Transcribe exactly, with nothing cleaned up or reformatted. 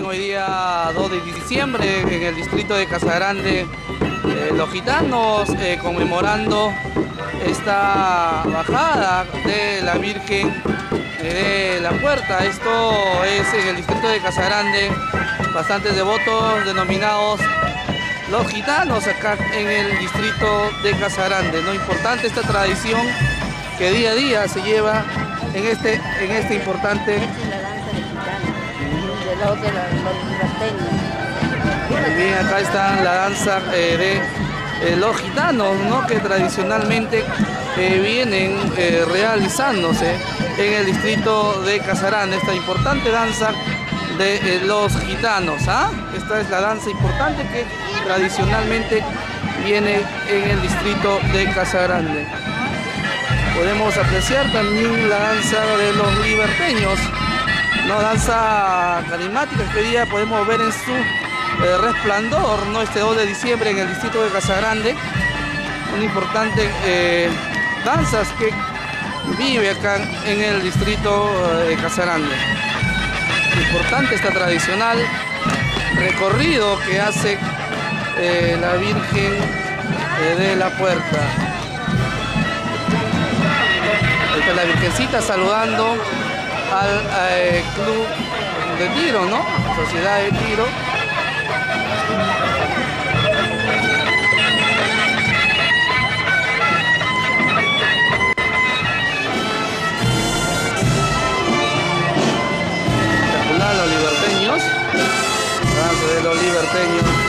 hoy día dos de diciembre en el distrito de Casagrande, eh, los gitanos eh, conmemorando esta bajada de la Virgen de la Puerta. Esto es en el distrito de Casagrande, bastantes devotos denominados los gitanos acá en el distrito de Casagrande. No importante esta tradición que día a día se lleva en este, en este importante... De los de los Muy bien, acá está la danza eh, de eh, los gitanos, ¿no? Que tradicionalmente eh, vienen eh, realizándose en el distrito de Casagrande, esta importante danza de eh, los gitanos. ¿ah? Esta es la danza importante que tradicionalmente viene en el distrito de Casagrande. Podemos apreciar también la danza de los liberteños, una danza carismática que hoy día podemos ver en su eh, resplandor, ¿no? Este dos de diciembre en el distrito de Casagrande. Una importante eh, danzas que vive acá en el distrito de Casagrande. Importante esta tradicional recorrido que hace eh, la Virgen eh, de la Puerta. Esta es la Virgencita saludando al eh, club de tiro, ¿no? Sociedad de tiro. Espectacular los liberteños. Danza de los liberteños.